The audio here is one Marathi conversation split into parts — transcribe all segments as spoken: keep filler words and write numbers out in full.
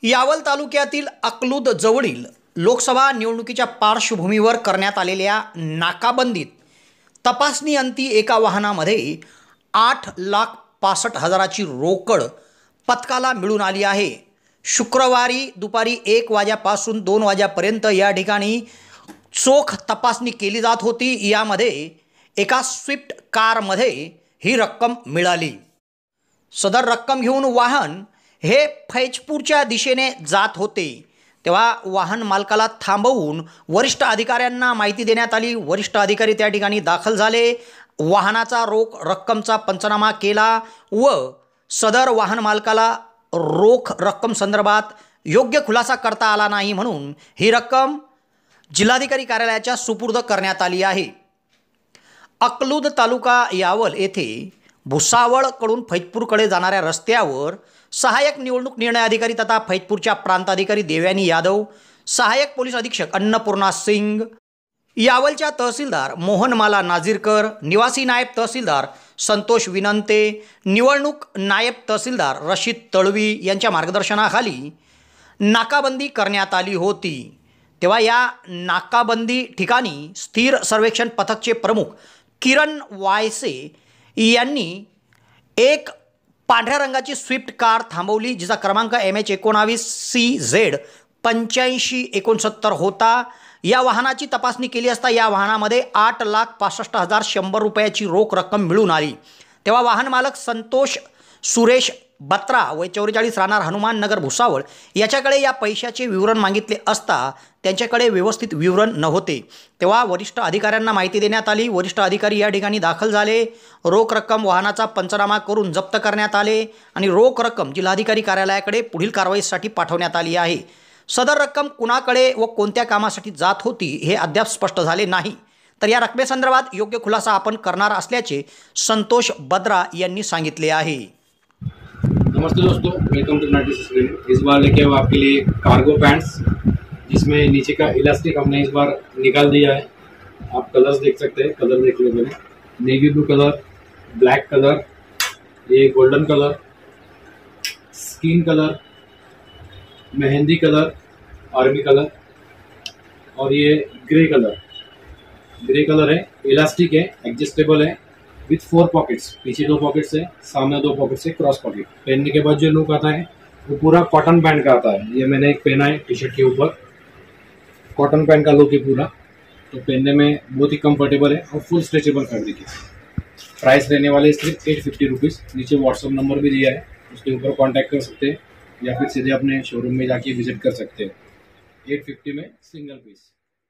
यावल तालुक्यातील अकलूद जवळील लोकसभा निवडणुकीच्या पार्श्वभूमीवर करण्यात आलेल्या नाकाबंदीत तपासणी अंती एका वाहनामध्ये आठ लाख पासष्ट हजाराची रोकड पथकाला मिळून आली आहे। शुक्रवारी दुपारी एक वाजेपासून दोन वाजेपर्यंत या ठिकाणी चोख तपासणी केली जात होती। यामध्ये एका स्विफ्ट कारमध्ये ही रक्कम मिळाली। सदर रक्कम घेऊन वाहन हे फैजपूरच्या दिशेने जात होते, तेव्हा वाहन मालकाला थांबवून वरिष्ठ अधिकाऱ्यांना माहिती देण्यात आली। वरिष्ठ अधिकारी त्या ठिकाणी दाखल झाले, वाहनाचा रोख रक्कमचा पंचनामा केला व सदर वाहन मालकाला रोख रक्कम संदर्भात योग्य खुलासा करता आला नाही, म्हणून ही रक्कम जिल्हाधिकारी कार्यालयाच्या सुपूर्द करण्यात आली आहे। अकलूद तालुका यावल येथे भुसावळकडून फैजपूरकडे जाणाऱ्या रस्त्यावर सहाय्यक निवडणूक निर्णय अधिकारी तथा फैजपूरच्या प्रांताधिकारी देवयानी यादव, सहाय्यक पोलीस अधीक्षक अन्नपूर्णा सिंग, यावलच्या तहसीलदार मोहनमाला नाझीरकर, निवासी नायब तहसीलदार संतोष विनंते, निवडणूक नायब तहसीलदार रशीद तळवी यांच्या मार्गदर्शनाखाली नाकाबंदी करण्यात आली होती। तेव्हा या नाकाबंदी ठिकाणी स्थिर सर्वेक्षण पथकचे प्रमुख किरण वायसे यांनी एक पांढऱ्या रंगाची स्विफ्ट कार थांबवली, जिचा क्रमांक एम एच एकोणावीस सी झेड पंच्याऐंशी एकोणसत्तर होता। या वाहनाची तपासणी केली असता या वाहनामध्ये आठ लाख पासष्ट हजार शंभर रुपयाची रोख रक्कम मिळून आली। तेव्हा वाहन मालक संतोष सुरेश बत्रा वय चौवेचाळीस राहणार हनुमान नगर भुसावळ याच्याकडे या पैशाचे विवरण मागितले असता त्यांच्याकडे व्यवस्थित विवरण नव्हते। तेव्हा वरिष्ठ अधिकाऱ्यांना माहिती देण्यात आली। वरिष्ठ अधिकारी या ठिकाणी दाखल झाले, रोख रक्कम वाहनाचा पंचनामा करून जप्त करण्यात आले आणि रोख रक्कम जिल्हाधिकारी कार्यालयाकडे पुढील कारवाईसाठी पाठवण्यात आली आहे। सदर रक्कम कुणाकडे व कोणत्या कामासाठी जात होती हे अद्याप स्पष्ट झाले नाही, तर या रकमेसंदर्भात योग्य खुलासा आपण करणार असल्याचे संतोष बद्रा यांनी सांगितले आहे। नमस्ते दोस्तों, welcome to ninety six clinic. इस बार लेके आए आपके लिए कार्गो पैंट्स, जिसमें नीचे का इलास्टिक हमने इस बार निकाल दिया है। आप कलर्स देख सकते हैं, कलर देख लो मैंने, navy blue colour, black colour, ये golden colour, skin colour, mehndi colour, army colour और ये ग्रे कलर। ग्रे कलर है, इलास्टिक है, एडजस्टेबल है विथ फोर पॉकेट्स। पीछे दो पॉकेट्स है, सामने दो पॉकेट्स है, क्रॉस पॉकेट। पहनने के बाद जो लुक आता है वो पूरा कॉटन पैंट का आता है। ये मैंने एक पहना है टी शर्ट के ऊपर, कॉटन पैंट का लुक है पूरा, तो पहनने में बहुत ही कंफर्टेबल है और फुल स्ट्रेचेबल फैब्रिक है। प्राइस रहने वाले सिर्फ एट फिफ्टी रुपीज़। नीचे व्हाट्सअप नंबर भी दिया है, उसके ऊपर कॉन्टैक्ट कर सकते हैं या फिर सीधे अपने शोरूम में जाके विजिट कर सकते हैं। एट फिफ्टी में सिंगल पीस।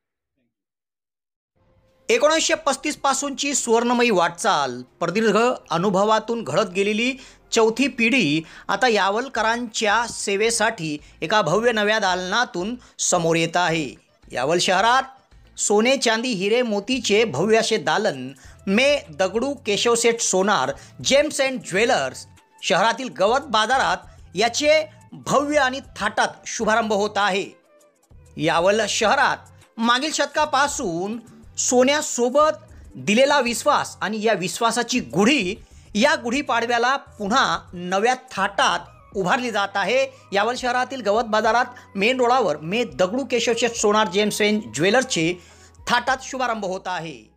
एकोणीसशे पस्तीस पासूनची सुवर्णमयी वाटचाल, प्रदीर्घ अनुभवातून घडत गेलेली चौथी पिढी आता यावलकरांच्या सेवेसाठी एका भव्य नव्या दालनातून समोर येत आहे। यावल शहरात सोने चांदी हिरे मोतीचे भव्य असे दालन मे Dagdu Keshavseth Sonar gems and jewellers शहरातील गवत बाजारात याचे भव्य आणि थाटात शुभारंभ होत आहे। यावल शहरात मागील शतकापासून सोन्यासोबत दिलेला विश्वास आणि या विश्वासाची गुढी या गुढीपाडव्याला पुन्हा नव्या थाटात उभारली जात आहे। यावल शहरातील गवत बाजारात मेन रोडावर मे दगडू केशवसेठ सोनार जेम्स अँड ज्वेलर्सचे थाटात शुभारंभ होत आहे।